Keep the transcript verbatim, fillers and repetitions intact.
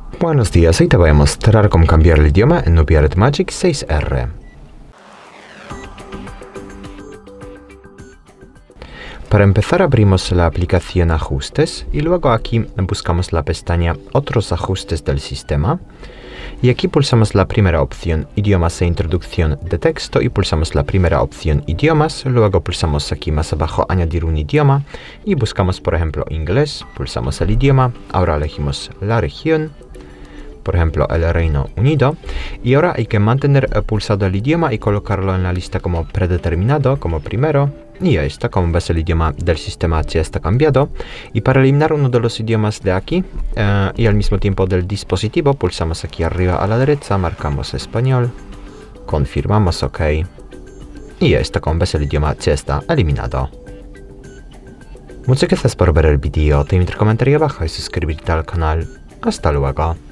Buenos días, hoy te voy a mostrar cómo cambiar el idioma en Nubia Red Magic seis R. Para empezar abrimos la aplicación Ajustes y luego aquí buscamos la pestaña Otros ajustes del sistema y aquí pulsamos la primera opción Idiomas e introducción de texto y pulsamos la primera opción Idiomas, luego pulsamos aquí más abajo Añadir un idioma y buscamos por ejemplo Inglés, pulsamos el idioma, ahora elegimos la región, por ejemplo el Reino Unido, y ahora hay que mantener pulsado el idioma y colocarlo en la lista como predeterminado, como primero, y ya está. Como ves, el idioma del sistema ya está cambiado, y para eliminar uno de los idiomas de aquí uh, y al mismo tiempo del dispositivo, pulsamos aquí arriba a la derecha, marcamos español, confirmamos OK, y ya está. Como ves, el idioma ya está eliminado. Muchas gracias por ver el vídeo, te invito a comentar abajo y suscribirte al canal. Hasta luego.